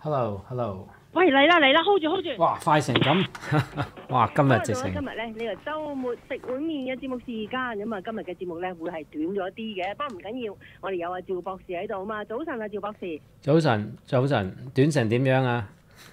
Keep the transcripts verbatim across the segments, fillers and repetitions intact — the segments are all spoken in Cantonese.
Hello，Hello。 喂，嚟啦嚟啦 ，hold 住 hold 住。 哇，快成咁！哇，今日直情。 今日咧呢個週末食碗麵嘅節目時間，咁啊今日嘅節目咧會係短咗啲嘅，不過唔緊要，我哋有阿趙博士喺度啊嘛。早晨啊，趙博士。 早晨，早晨，短成點樣啊？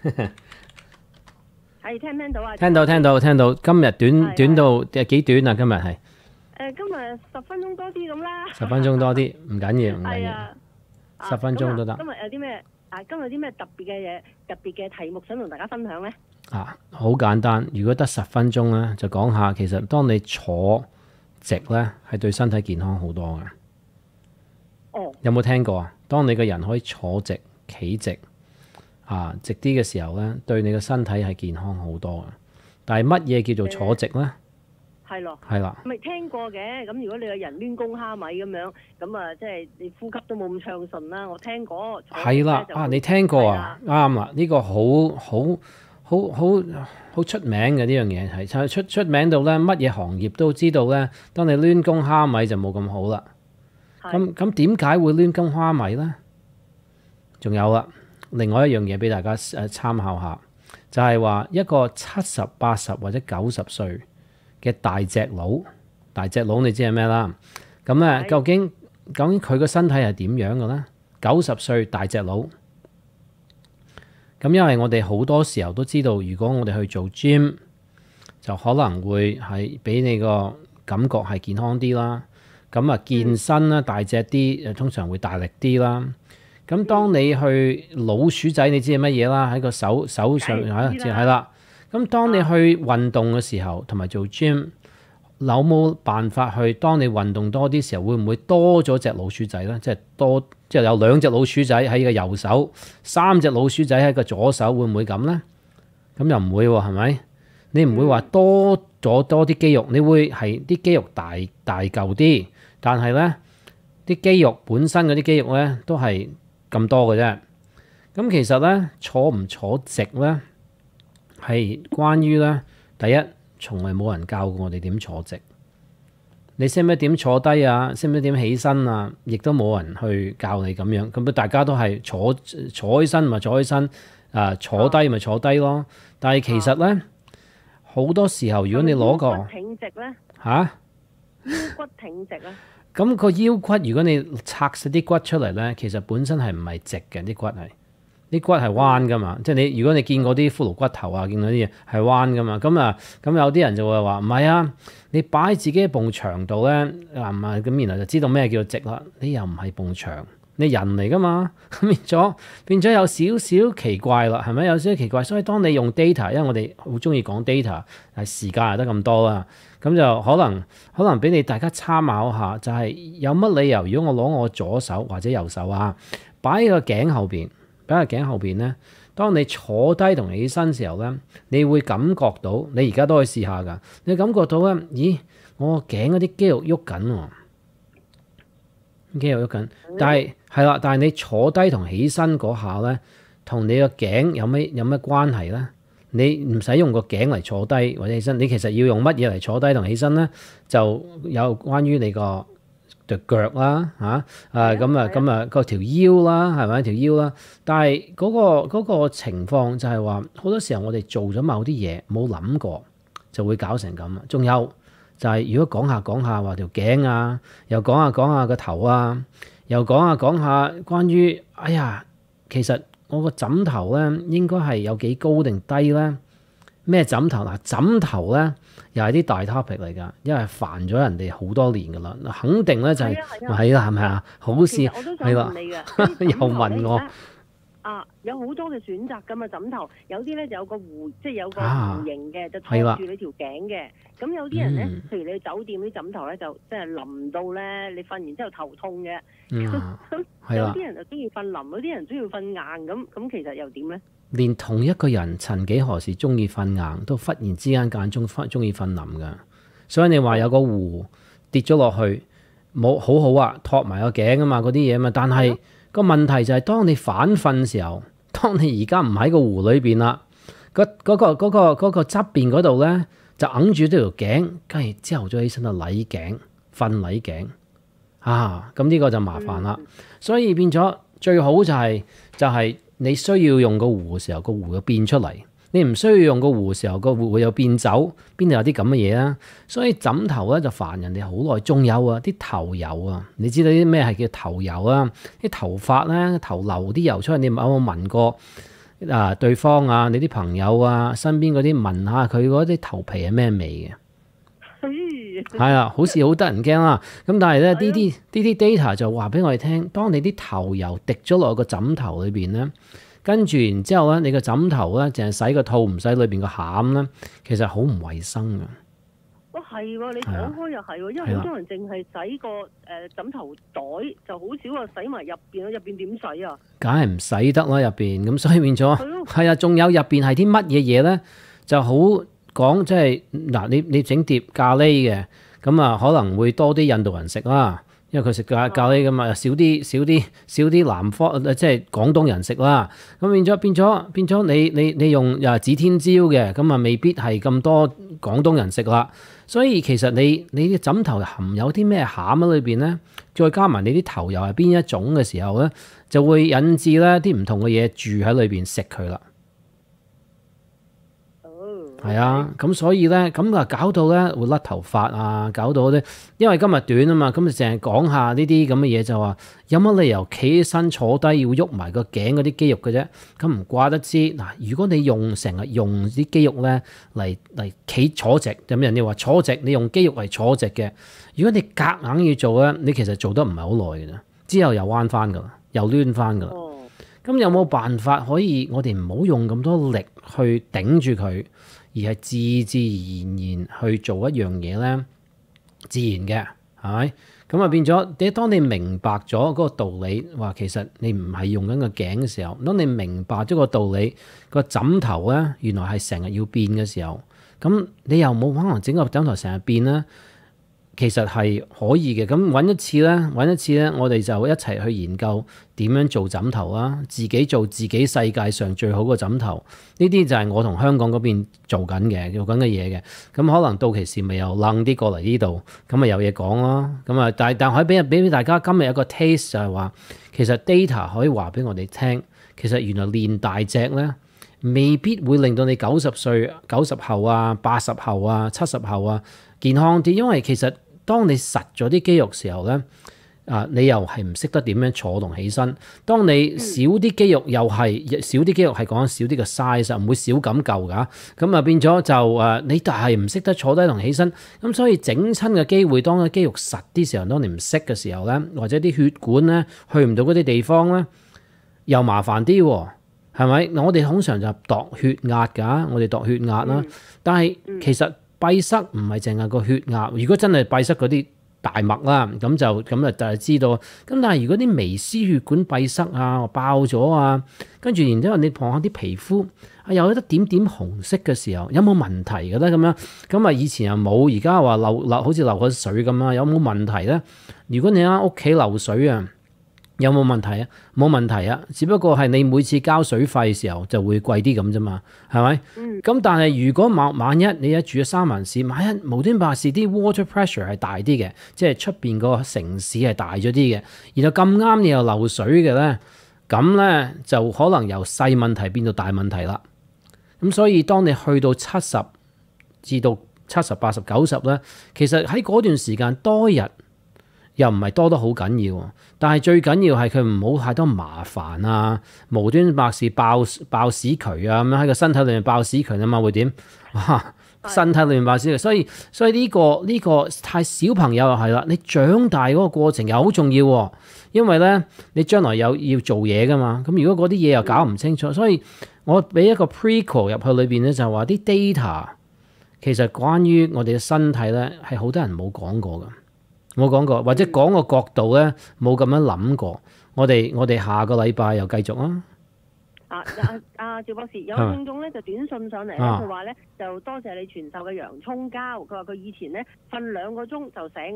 係聽唔聽到啊？ 聽到聽到聽到，今日短短到幾短啊？今日係。 誒，今日十分鐘多啲咁啦。 十分鐘多啲，唔緊要，唔緊要。十分鐘都得。 今日有啲咩？啊，今日有啲咩特別嘅嘢、特別嘅題目想同大家分享咧？ 啊，好簡單，如果得十分鐘咧，就講下其實當你坐直咧，係對身體健康好多嘅。 哦。有冇聽過啊？當你個人可以坐直、企直啊，直啲嘅時候咧，對你個身體係健康好多嘅。但係乜嘢叫做坐直咧？ 係咯， 係啦， 咪聽過嘅。咁如果你個人攣弓蝦米咁樣，咁啊，即係你呼吸都冇咁暢順啦。我聽過。 係啦，啊，你聽過啊？啱啦，呢個好好好好好出名嘅呢樣嘢係出出名到咧，乜嘢行業都知道咧。當你攣弓蝦米就冇咁好啦。咁咁點解會攣弓蝦米咧？仲有啦，另外一樣嘢俾大家誒參考下，就係話一個七十八十或者九十歲嘅大隻佬，大隻佬你知係咩啦？咁咧，究竟究竟佢個身體係點樣嘅咧？九十歲大隻佬，咁因為我哋好多時候都知道，如果我哋去做 gym，就可能會係俾你個感覺係健康啲啦。咁啊，健身啦，大隻啲，通常會大力啲啦。咁當你去老鼠仔，你知係乜嘢啦？喺個手手上係係啦。咁當你去運動嘅時候，同埋做 gym，有冇辦法去？當你運動多啲時候，會唔會多咗隻老鼠仔咧？即係多，即係有兩隻老鼠仔喺個右手，三隻老鼠仔喺個左手，會唔會咁咧？咁又唔會喎，係咪？你唔會話多咗多啲肌肉，你會係啲肌肉大大嚿啲，但係咧啲肌肉本身嗰啲肌肉咧都係咁多嘅啫。咁其實咧坐唔坐直咧？係關於咧，第一，從來冇人教過我哋點坐直。你識唔識點坐低啊？識唔識點起身啊？亦都冇人去教你咁樣。咁大家都係坐坐起身咪坐起身，啊坐低咪坐低咯。但係其實咧，好、啊、多時候如果你攞個腰骨挺直咧嚇， 腰骨挺直咧， 咁個腰骨如果你拆晒啲骨出嚟咧，其實本身係唔係直嘅，啲骨係。啲骨係彎噶嘛，即係你如果你見過啲骷髏骨頭啊，見到啲嘢係彎噶嘛，咁啊咁有啲人就會話唔係啊，你擺自己喺埲牆度咧啊唔係咁，然後就知道咩叫直啦。你又唔係埲牆，你人嚟噶嘛，變咗變咗有少少奇怪啦，係咪有少少奇怪？所以當你用 data，因為我哋好中意講 data，係時間係得咁多啦，咁就可能可能俾你大家參考下，就係有乜理由？如果我攞我左手或者右手啊，擺喺個頸後邊。喺個頸後邊咧，當你坐低同起身時候咧，你會感覺到，你而家都可以試下㗎。你感覺到咧，咦，我個頸嗰啲肌肉喐緊喎，肌肉喐緊。但係係啦，但係你坐低同起身嗰下咧，同你個頸有咩有咩關係咧？你唔使用個頸嚟坐低或者起身，你其實要用乜嘢嚟坐低同起身咧？就有關於你個隻腳啦，嚇啊咁啊咁啊個條腰啦，係咪條腰啦？但係嗰個嗰個情況就係話，好多時候我哋做咗某啲嘢冇諗過，就會搞成咁啊！仲有就係如果講下講下話條頸啊，又講下講下個頭啊，又講下講下關於哎呀，其實我個枕頭咧應該係有幾高定低咧？咩枕頭嗱？枕頭咧又係啲大 topic 嚟㗎，因為煩咗人哋好多年㗎啦。肯定咧就係係啦，係咪啊？好事係啦，又問我啊，有好多嘅選擇㗎嘛枕頭，有啲咧就有個弧，即係有個弧形嘅，就托住你條頸嘅。咁有啲人咧，譬如你去酒店啲枕頭咧，就即係腍到咧，你瞓完之後頭痛嘅。咁有啲人就中意瞓腍，有啲人中意瞓硬，咁咁其實又點咧？連同一個人曾幾何時中意瞓硬，都忽然之間間中中意瞓腍㗎。所以你話有個弧跌咗落去，冇好好啊，托埋個頸啊嘛，嗰啲嘢嘛。但係個問題就係，當你反瞓時候，當你而家唔喺個弧裏邊啦，嗰嗰個嗰個嗰個側邊嗰度咧，就揞住呢條頸，跟住之後再起身就捩頸瞓捩頸啊，咁呢個就麻煩啦。所以變咗最好就係就係。 你需要用個壺嘅時候，個壺會變出嚟。你唔需要用個壺時候，個壺會有變走，邊度有啲咁嘅嘢啊？所以枕頭咧就煩人哋好耐。仲有啊，啲頭油啊，你知道啲咩係叫頭油啊？啲頭髮咧，頭流啲油出嚟，你有冇聞過啊？對方啊，你啲朋友啊，身邊嗰啲聞下佢嗰啲頭皮係咩味嘅？係啊，好似好得人驚啦。咁但係咧，呢啲呢啲 data 就話俾我哋聽，當你啲頭油滴咗落個枕頭裏邊咧。跟住然之後咧，你個枕頭咧淨係洗個套，唔洗裏邊個餡咧，其實好唔衞生嘅。 哇，係喎！你講開又係喎，因為好多人淨係洗個誒枕頭袋，就好少話洗埋入邊咯。入邊點洗啊？梗係唔洗得啦，入邊咁，所以變咗係啊。仲有入邊係啲乜嘢嘢咧？就好講即係嗱，你你整碟咖喱嘅咁啊，可能會多啲印度人食啦。因為佢食咖咖喱㗎嘛，少啲少啲少啲南方即係廣東人食啦。咁變咗變咗變咗，你你你用又指天椒嘅，咁啊未必係咁多廣東人食啦。所以其實你你啲枕頭含有啲咩餡喺裏邊咧，再加埋你啲頭油係邊一種嘅時候咧，就會引致咧啲唔同嘅嘢住喺裏邊食佢啦。係啊，咁所以咧，咁啊搞到咧會甩頭髮啊，搞到咧，因為今日短啊嘛，咁就淨係講下呢啲咁嘅嘢，就話有乜理由企起身坐低要喐埋個頸嗰啲肌肉嘅啫？咁唔怪得知嗱，如果你用成日用啲肌肉咧嚟嚟企坐直，有咩人哋話坐直，你用肌肉嚟坐直嘅，如果你夾硬要做咧，你其實做得唔係好耐嘅啫，之後又彎翻噶啦，又攣翻噶啦。咁有冇辦法可以我哋唔好用咁多力去頂住佢？而係自自然然去做一樣嘢咧，自然嘅係咪？咁啊變咗，你當你明白咗嗰個道理，話其實你唔係用緊個頸嘅時候，當你明白咗個道理，個枕頭咧原來係成日要變嘅時候，咁你又冇可能整個枕頭成日變咧？其實係可以嘅，咁揾一次咧，揾一次咧，我哋就一齊去研究點樣做枕頭啦，自己做自己世界上最好嘅枕頭。呢啲就係我同香港嗰邊做緊嘅，做緊嘅嘢嘅。咁可能到期時咪又楞啲過嚟呢度，咁咪有嘢講咯。咁啊，但但可以俾俾大家今日有個 taste 就係話，其實 data 可以話俾我哋聽，其實原來練大隻咧，未必會令到你九十歲、九十後啊、八十後啊、七十後啊健康啲，因為其實當你實咗啲肌肉時候咧，啊你又係唔識得點樣坐同起身。當你少啲肌肉又係少啲肌肉係講少啲嘅 size，唔會少咁舊㗎。咁啊變咗就誒，你但係唔識得坐低同起身。咁所以整親嘅機會，當個肌肉實啲時候，當你唔識嘅時候咧，或者啲血管咧去唔到嗰啲地方咧，又麻煩啲喎，係咪？我哋通常就度血壓㗎，我哋度血壓啦。但係其實閉塞唔係淨係個血壓，如果真係閉塞嗰啲大脈啦，咁就咁啊就係知道。咁但係如果啲微絲血管閉塞啊、爆咗啊，跟住然之後你望下啲皮膚啊，有一啲點點紅色嘅時候，有冇問題嘅咧？咁樣咁啊，以前又冇，而家話漏漏好似漏咗水咁啊，有冇問題咧？如果你喺屋企漏水啊，有冇問題啊？冇問題啊，只不過係你每次交水費嘅時候就會貴啲咁啫嘛，係咪？咁、嗯、但係如果萬萬一你一住咗三藩市，萬一無端白事啲 water pressure 係大啲嘅，即係出邊個城市係大咗啲嘅，然後咁啱你又漏水嘅咧，咁咧就可能由細問題變到大問題啦。咁所以當你去到七十至到七十、八十、九十咧，其實喺嗰段時間多日。又唔係多得好緊要，但係最緊要係佢唔好太多麻煩啊！無端白事爆爆屎渠啊，咁樣喺個身體裏面爆屎渠啊嘛，會點？哇！身體裏面爆屎渠，所以所以呢個呢個太小朋友又係啦，你長大嗰個過程又好重要喎，因為咧你將來有要做嘢噶嘛，咁如果嗰啲嘢又搞唔清楚，所以我俾一個 prequel 入去裏邊咧，就係話啲 data 其實關於我哋嘅身體咧係好多人冇講過噶。冇講過，或者講個角度咧冇咁樣諗過。我哋我哋下個禮拜又繼續啊！ 啊啊啊！趙博士有個聽眾咧就短信上嚟咧，佢話咧就多謝你傳授嘅洋葱膠。佢話佢以前咧瞓兩個鐘就醒㗎啦，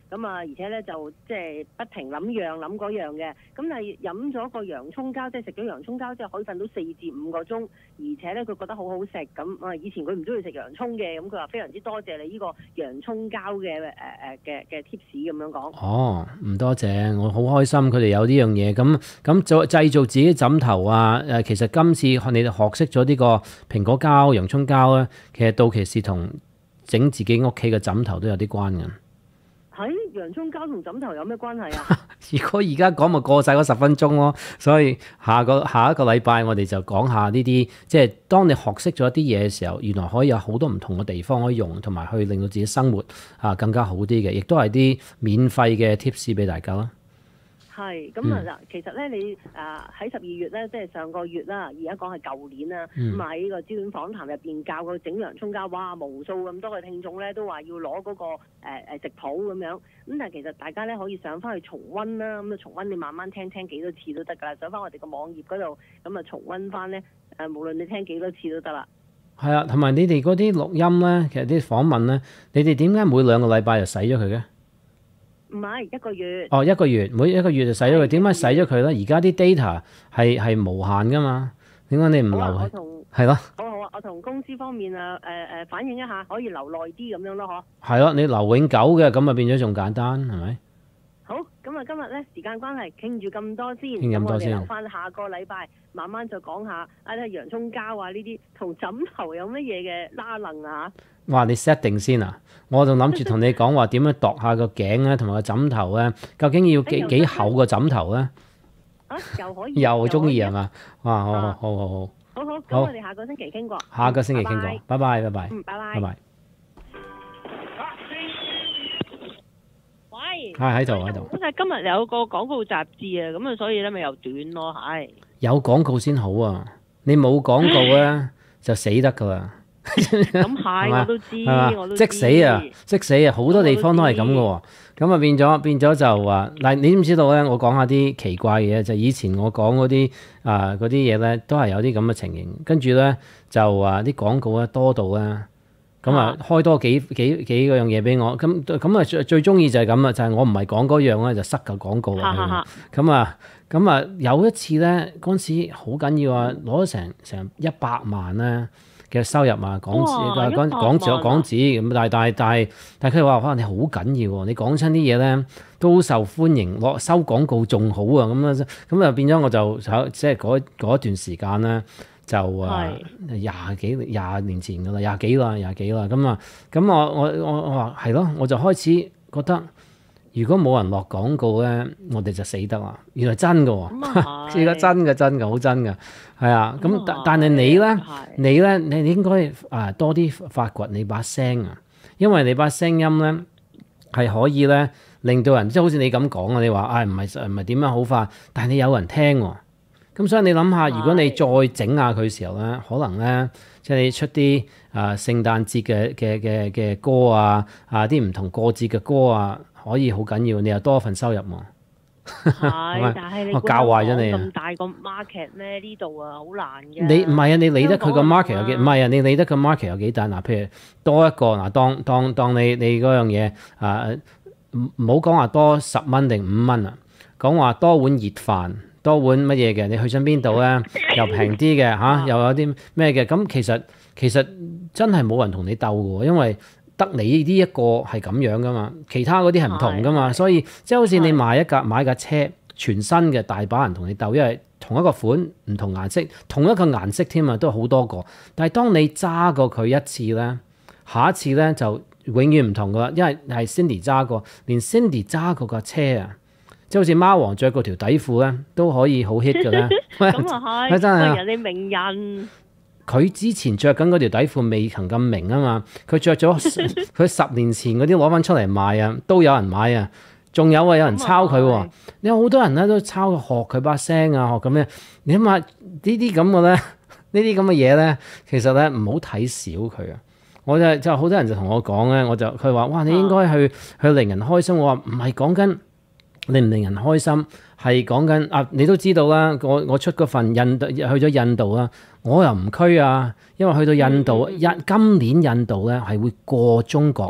咁啊，而且咧就即係不停諗樣諗嗰樣嘅。咁但係飲咗個洋葱膠，即係食咗洋葱膠之後可以瞓到四至五個鐘，而且咧佢覺得好好食。咁啊，以前佢唔中意食洋葱嘅，咁佢話非常之多謝你呢個洋葱膠嘅誒誒嘅嘅 tips 咁樣講。 哦，唔多謝，我好開心佢哋有呢樣嘢。咁咁就製造自己枕頭啊！誒，其實今次你哋學識咗呢個蘋果膠、洋葱膠咧，其實到期時同整自己屋企嘅枕頭都有啲關嘅。 喺洋葱膠同枕頭有咩關係啊？ 如果而家講咪過晒嗰十分鐘咯，所以下個下一個禮拜我哋就講下呢啲，即係當你學識咗一啲嘢嘅時候，原來可以有好多唔同嘅地方可以用，同埋去令到自己生活啊更加好啲嘅，亦都係啲免費嘅 tips 俾大家啦。 係，咁啊嗱，其實咧你誒喺十二月咧，即係上個月啦，而家講係舊年啦，咁啊喺呢個焦點訪談入邊教佢整洋葱膠，哇，無數咁多嘅聽眾咧都話要攞嗰、那個誒誒、呃、食譜咁樣，咁但係其實大家咧可以上翻去重溫啦，咁啊重溫你慢慢聽聽幾多次都得㗎啦，上翻我哋個網頁嗰度，咁啊重溫翻咧誒，無論你聽幾多次都得啦。 係啊，同埋你哋嗰啲錄音咧，其實啲訪問咧，你哋點解每兩個禮拜就洗咗佢嘅？ 唔係一個月。哦， 一個月，每一個月就洗咗佢。點解洗咗佢咧？而家啲 data 係係無限噶嘛？點解你唔留？ 我同係咯。 好好啊，我同公司方面啊誒誒反映一下，可以留耐啲咁樣咯，嗬。 係咯，你留永久嘅，咁啊變咗仲簡單，係咪？ 好，咁啊今日咧時間關係，傾住咁多先， 傾咁多先。 咁我哋留翻下個禮拜慢慢再講下啊啲洋葱膠啊呢啲同枕頭有乜嘢嘅拉楞啊？ 哇！你 set 定先啊！我就諗住同你講話點樣度下個頸咧，同埋個枕頭咧，究竟要幾幾厚個枕頭咧？ 啊，又可以， 又中意係嘛？哇！好好好好好， 好好，咁我哋下個星期傾過。 下個星期傾過，拜拜拜拜。 嗯，拜拜。 拜拜。 喂， 係喺度喺度。 咁就今日有個廣告雜誌啊，咁啊，所以咧咪又短咯，係。 有廣告先好啊！你冇廣告咧就死得噶啦。 咁係，我都知，我都知。即死啊！即死啊！好多地方都係咁嘅喎。咁啊變咗變咗就話嗱，你知唔知道咧？我講下啲奇怪嘅嘢，就以前我講嗰啲啊嗰啲嘢咧，都係有啲咁嘅情形。跟住咧就話啲廣告咧多到咧，咁啊開多幾幾幾個樣嘢俾我。咁咁啊最最中意就係咁啊，就係、是、我唔係講嗰樣咧，就塞個廣告落去。咁啊咁啊有一次咧，嗰陣時好緊要啊，攞咗成成一百萬咧嘅收入啊，港紙港港紙港紙咁，但係但係但係但係佢話可能你好緊要喎，你講親啲嘢咧都受歡迎，落收廣告仲好啊，咁啊咁啊變咗我就即係嗰嗰一段時間咧就啊廿幾廿年前噶啦，廿幾啦廿幾啦，咁啊咁我我我我話係咯，我就開始覺得如果冇人落廣告咧，我哋就死得啦。原來真㗎喎，而家真嘅真嘅好真嘅，係啊。咁但但係你咧，你咧你應該啊多啲發掘你把聲啊，因為你把聲音咧係可以咧令到人即係好似你咁講啊，你話啊唔係唔係點樣好法，但係你有人聽喎。咁所以你諗下，如果你再整下佢時候咧，可能咧即係你出啲啊聖誕節嘅嘅嘅嘅歌啊，啊啲唔同過節嘅歌啊。可以好緊要，你又多份收入喎。 係，但係你我教壞咗你啊！ 咁大個 market 咩？呢度啊，好難嘅。 你唔係啊？你理得佢個 market 有幾？唔係啊？你理得個 market 有幾大？嗱，譬如多一個嗱，當當當你你嗰樣嘢啊，唔唔好講話多十蚊定五蚊啊，講話多碗熱飯，多碗乜嘢嘅？你去親邊度咧？又平啲嘅嚇，又有啲咩嘅？咁其實其實真係冇人同你鬥嘅喎，因為得你呢一個係咁樣噶嘛，其他嗰啲係唔同噶嘛，所以即係好似你買一架買架車全新嘅，大把人同你鬥，因為同一個款唔同顏色，同一個顏色添啊，都好多個。但係當你揸過佢一次咧，下一次咧就永遠唔同噶啦，因為係 Cindy 揸過，連 Cindy 揸過架車啊，即係好似貓王着嗰條底褲咧都可以好 hit 嘅咧。 咁啊係，真係人哋名人。 佢之前着緊嗰條底褲未曾咁明啊嘛，佢着咗佢十年前嗰啲攞翻出嚟賣啊，都有人買啊，仲有啊有人抄佢喎，你有好多人咧都抄學佢把聲啊，學咁樣，你諗下呢啲咁嘅咧，呢啲咁嘅嘢咧，其實咧唔好睇小佢啊，我就就好多人就同我講咧，我就佢話哇你應該去去令人開心，我話唔係講緊令唔令人開心，係講緊啊你都知道啦，我我出嗰份印度去咗印度啦。我又唔區啊，因為去到印度，印、嗯、今年印度咧係會過中國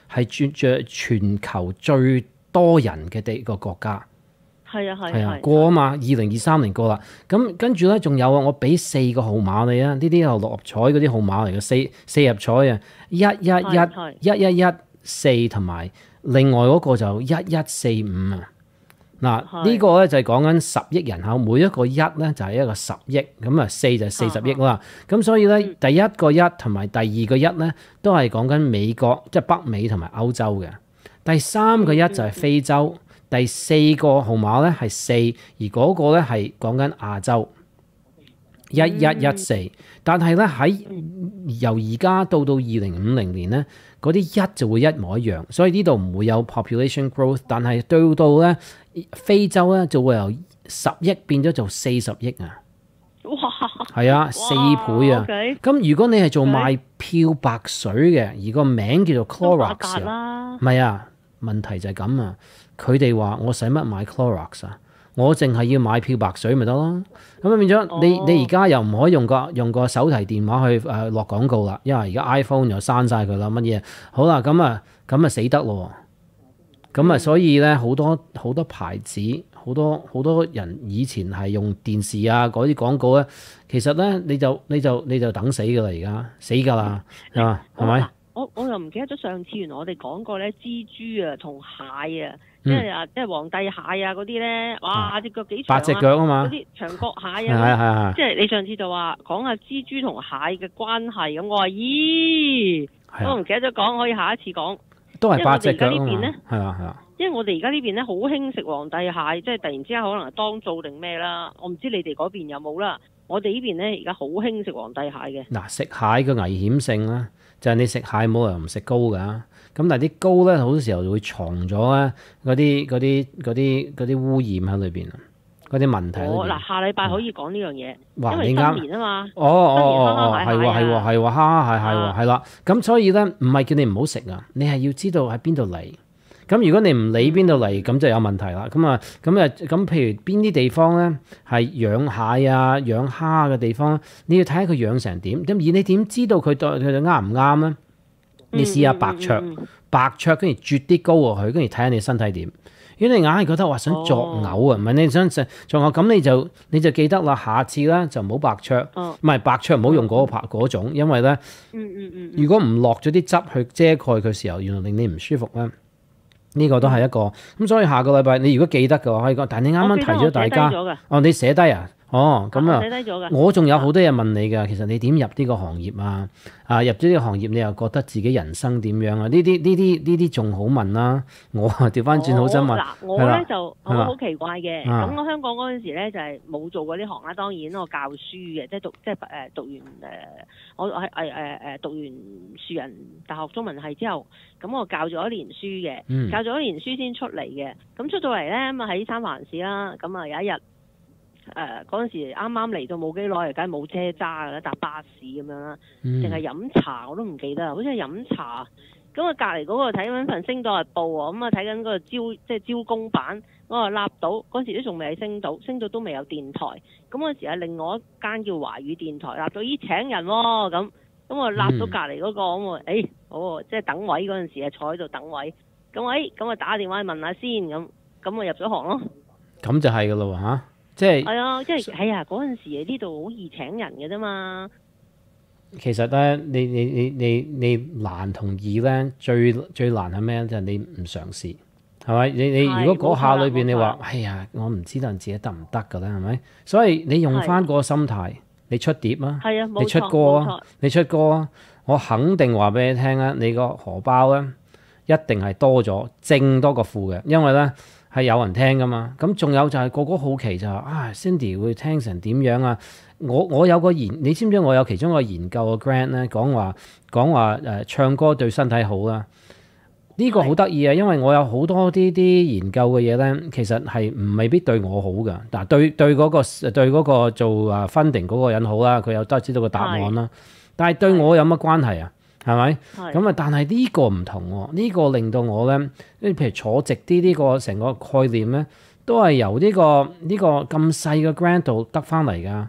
係全著全球最多人嘅地個國家。 係啊係係啊，過啊嘛，二零二三年過啦。咁跟住咧，仲有啊，我俾四個號碼你啊，呢啲係六合彩嗰啲號碼嚟嘅，四四合彩啊，一一一、一一一四同埋另外嗰個就一一四五啊。嗱，呢個咧就係講緊十億人口，每一個一咧就係一個十億，咁啊四就係四十億啦。咁所以咧，第一個一同埋第二個一咧都係講緊美國，即係北美同埋歐洲嘅。第三個一就係非洲。第四個號碼咧係四，而嗰個咧係講緊亞洲一一一四，但係咧喺由而家到到二零五零年咧，嗰啲一就會一模一樣，所以呢度唔會有 population growth， 但係到到咧非洲咧就會由十億變咗做四十億啊！哇！係啊，四倍啊！咁、okay. 如果你係做賣漂白水嘅，而個名叫做 Clorox 啊，唔係啊，問題就係咁啊！佢哋話我使乜買 Clorox 啊？我淨係要買漂白水咪得咯。咁啊變咗你你而家又唔可以用個用個手提電話去誒落廣告啦，因為而家 iPhone 又刪晒佢啦，乜嘢好啦，咁啊咁啊死得咯。咁啊所以咧好多好多牌子，好多好多人以前係用電視啊嗰啲廣告咧，其實咧你就你就你就等死㗎啦，而家死㗎啦，係嘛？係咪？ 我我又唔記得咗上次原來我哋講過咧，蜘蛛啊同蟹啊。即係啊，即係皇帝蟹啊嗰啲咧，哇隻腳幾長啊，八隻腳啊嘛，嗰啲長角蟹啊，係係係，即係你上次就話講下蜘蛛同蟹嘅關係，咁我話咦，我唔記得咗講，可以下一次講。都係八隻腳啊嘛，係啊係啊。因為我哋而家呢邊咧好興食皇帝蟹，即係突然之間可能係當造定咩啦，我唔知你哋嗰邊有冇啦。我哋呢邊咧而家好興食皇帝蟹嘅。嗱，食蟹嘅危險性咧，就係你食蟹冇理由唔食膏㗎。咁但係啲膏咧，好多時候就會藏咗咧嗰啲嗰啲嗰啲嗰啲污染喺裏邊啊，嗰啲問題。哦，嗱，下禮拜可以講呢樣嘢，因為新年啊嘛。哦哦哦哦，係喎係喎係喎，蝦蟹蟹喎，係啦。咁所以咧，唔係叫你唔好食啊，你係要知道喺邊度嚟。咁如果你唔理邊度嚟，咁就有問題啦。咁啊咁啊咁，譬如邊啲地方咧係養蟹啊、養蝦嘅地方，你要睇下佢養成點。咁而你點知道佢對佢啱唔啱咧？你試下白灼，嗯嗯嗯、白灼跟住啜啲膏落去，跟住睇下你身體點。如果你硬係覺得話想作嘔啊，唔係、哦、你想食作嘔，咁你就你就記得啦，下次咧就唔好白灼，唔、哦、係白灼唔好用嗰個嗰種，因為咧，嗯嗯嗯、如果唔落咗啲汁去遮蓋佢時候，原來令你唔舒服咧。呢、這個都係一個咁、嗯，所以下個禮拜你如果記得嘅話可以講，但係你啱啱提咗大家，哦你寫低啊？哦，咁啊，我仲有好多嘢問你㗎。其實你點入呢個行業啊？啊，入咗呢個行業，你又覺得自己人生點樣啊？呢啲呢啲呢啲仲好問啦、啊。我調翻轉好想問。嗱、哦，我咧就我好奇怪嘅。咁、啊、我香港嗰陣時咧就係、是、冇做過呢行啦。當然我教書嘅，即係讀即係誒讀完誒，我係誒誒誒讀完樹仁大學中文系之後，咁我教咗一年書嘅、嗯，教咗一年書先出嚟嘅。咁出到嚟咧咁啊喺三藩市啦，咁啊有一日。誒嗰陣時啱啱嚟到冇幾耐，梗係冇車揸㗎啦，搭巴士咁樣啦，淨係飲茶我都唔記得，好似係飲茶。咁啊隔離嗰個睇緊份《星島日報》喎，咁啊睇緊嗰個招即係招工版嗰個立到嗰陣時都仲未係星島，星島都未有電台。咁嗰陣時係另外一間叫華語電台立到，咦請人喎、哦、咁，咁我立到隔離嗰個咁啊，誒好即係等位嗰陣時啊坐喺度等位，咁誒咁啊打電話去問下先咁，咁啊入咗行咯。咁就係㗎咯喎嚇。即係係啊，即係係啊！嗰陣時呢度好易請人嘅啫嘛。其實咧，你你你你你難同易咧，最最難係咩咧？就係、是、你唔嘗試，係咪？你你如果嗰下裏邊你話，哎呀，我唔知道自己得唔得㗎咧，係咪？所以你用翻嗰個心態，你出碟啊，係啊，你出歌啊，你出歌啊，我肯定話俾你聽啊，你個荷包咧一定係多咗，正多過負嘅，因為咧。係有人聽噶嘛？咁仲有就係個個好奇就係、是、啊 Cindy 會聽成點樣啊？我我有個研，你知唔知我有其中一個研究嘅 grant 咧，講話講話誒唱歌對身體好啦。呢、這個好得意啊，因為我有好多啲啲研究嘅嘢咧，其實係唔未必對我好噶。嗱，對對嗰、那個對嗰個做啊 funding 嗰個人好啦，佢又得知道個答案啦。但係對我有乜關係啊？係咪？咁啊！但係呢個唔同喎，呢、這個令到我咧，譬如坐直啲呢個成個概念咧，都係由呢、這個呢、這個咁細嘅 grant 度得翻嚟㗎。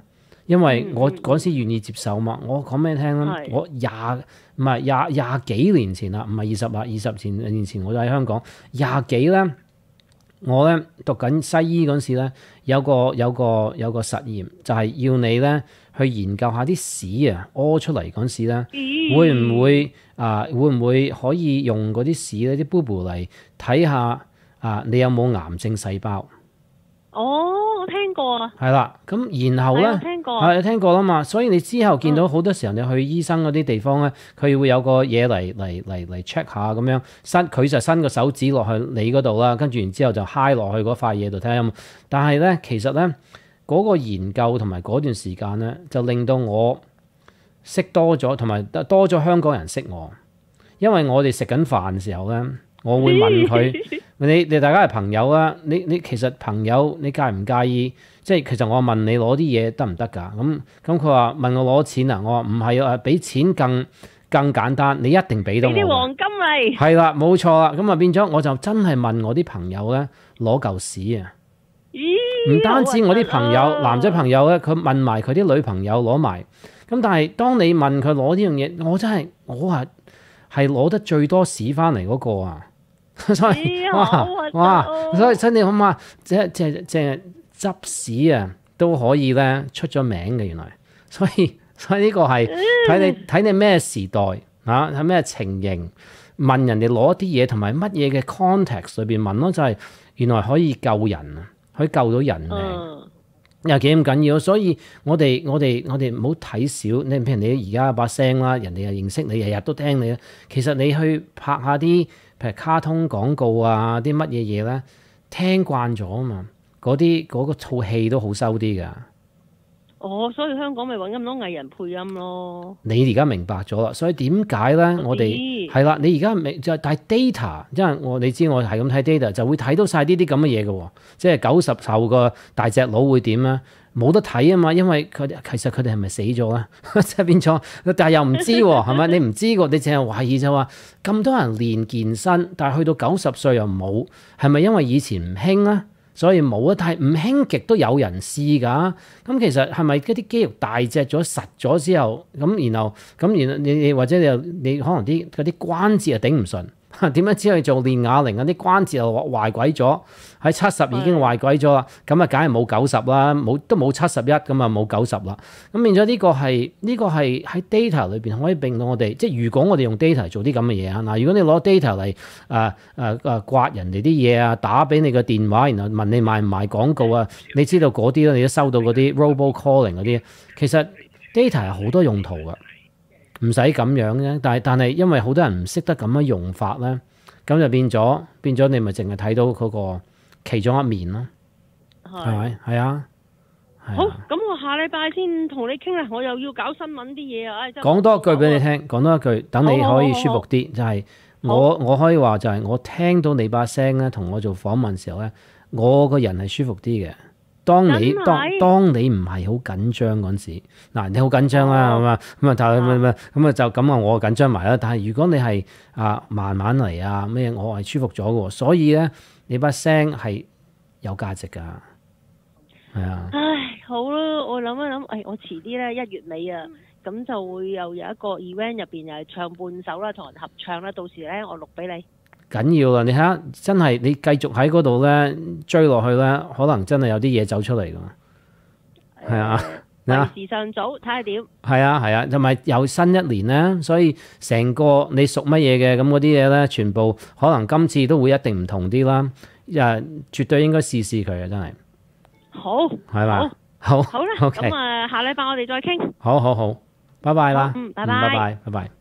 因為我嗰時願意接受嘛。我講俾你聽啦，我廿唔係廿廿幾年前啦，唔係二十啊，二十前年前我就喺香港廿幾咧。我咧讀緊西醫嗰時咧，有個有個有個實驗，就係、是、要你咧去研究下啲屎啊屙出嚟嗰時咧，會唔會啊、呃、會唔會可以用嗰啲屎咧啲 boo boo 嚟睇下啊、呃、你有冇癌症細胞？ 哦，我聽過啊。 係啦，咁然後咧， 係聽過， 係有聽過啦嘛。所以你之後見到好多時候，你去醫生嗰啲地方咧，佢會有個嘢嚟嚟嚟嚟 check 下咁樣，伸佢就伸個手指落去你嗰度啦，跟住然之後就揩落去嗰塊嘢度睇下有冇。但係咧，其實咧嗰、嗰個研究同埋嗰段時間咧，就令到我識多咗，同埋多咗香港人識我，因為我哋食緊飯嘅時候咧，我會問佢。你你大家係朋友啊？你你其實朋友你介唔介意？即係其實我問你攞啲嘢得唔得㗎？咁咁佢話問我攞錢啊？我話唔係啊，俾錢更更簡單，你一定俾到我。俾啲黃金嚟。係啦，冇錯啦。咁啊變咗我就真係問我啲朋友咧攞嚿屎啊！唔單止我啲朋友、啊、男仔朋友咧，佢問埋佢啲女朋友攞埋。咁但係當你問佢攞呢樣嘢，我真係我係係攞得最多屎翻嚟嗰個啊！所以哇哇，所以真你好嘛，即係即係即係執屎啊，都可以咧出咗名嘅原來。所以所以呢個係睇你睇你咩時代啊，睇咩情形問人哋攞啲嘢，同埋乜嘢嘅 context 裏邊問咯，就係、是、原來可以救人啊，可以救到人命。嗯又幾咁緊要，所以我哋我哋我哋唔好睇少你，譬如你而家把聲啦，人哋又認識你，日日都聽你啦。其實你去拍下啲譬如卡通廣告啊，啲乜嘢嘢咧，聽慣咗啊嘛，嗰啲嗰個套戲都好收啲噶。 哦，所以香港咪揾咁多藝人配音咯。你而家明白咗啦，所以點解咧？我哋係啦，你而家明就係但係 data，因為我你知我係咁睇 data，就會睇到晒呢啲咁嘅嘢嘅喎。即係九十後個大隻佬會點啊？冇得睇啊嘛，因為佢其實佢哋係咪死咗啊？即係變咗，但係又唔知喎，係咪？你唔知喎，你淨係懷疑就話咁多人練健身，但係去到九十歲又冇，係咪因為以前唔興啊？所以冇啊，但係唔興極都有人試㗎。咁其實係咪嗰啲肌肉大隻咗實咗之後，咁然後咁然後你你或者你又你可能啲嗰啲關節又頂唔順，點樣只去做練啞鈴啊？啲關節又壞鬼咗，喺七十已經壞鬼咗啦。咁啊，梗係冇九十啦，冇都冇七十一，咁啊冇九十啦。咁變咗呢個係呢、呢個係喺 data 裏邊可以令到我哋，即係如果我哋用 data 做啲咁嘅嘢啊，嗱，如果你攞 data 嚟誒誒誒刮人哋啲嘢啊，打俾你個電話，然後問你賣唔賣廣告啊，你知道嗰啲咧，你都收到嗰啲 robo calling 嗰啲，其實 data 係好多用途㗎。唔使咁樣嘅，但係但係因為好多人唔識得咁樣用法咧，咁就變咗變咗你咪淨係睇到嗰個其中一面咯，係咪？係啊。 好，咁我下禮拜先同你傾啦，我又要搞新聞啲嘢啊！ 講多一句俾你聽，講多一句，等你可以舒服啲，就係我我可以話就係我聽到你把聲咧，同我做訪問時候咧，我個人係舒服啲嘅。當你當當你唔係好緊張嗰陣時，嗱你好緊張啦，咁啊咁啊，但係咁啊咁啊就咁啊，我緊張埋啦。但係如果你係啊慢慢嚟啊咩，我係舒服咗嘅，所以咧你把聲係有價值㗎，係啊。 唉，好啦，我諗一諗，誒，我遲啲咧一月尾啊，咁就會又有一個 event 入邊又係唱伴手啦，同人合唱啦，到時咧我錄俾你。 緊要啦！你睇下，真係你繼續喺嗰度咧追落去咧，可能真係有啲嘢走出嚟㗎。係啊， 為時尚早，睇下點。係啊係啊，同埋有新一年咧，所以成個你屬乜嘢嘅咁嗰啲嘢咧，全部可能今次都會一定唔同啲啦。誒，絕對應該試試佢啊！真係。 好。 係嘛？好。 好啦，咁啊，下禮拜我哋再傾。 好好好，拜拜啦。 嗯，拜拜。 拜拜，拜拜。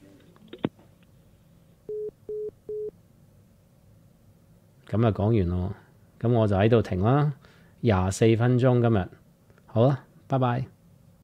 咁就講完咯，咁我就喺度停啦，廿四分鐘今日，好啦，拜拜。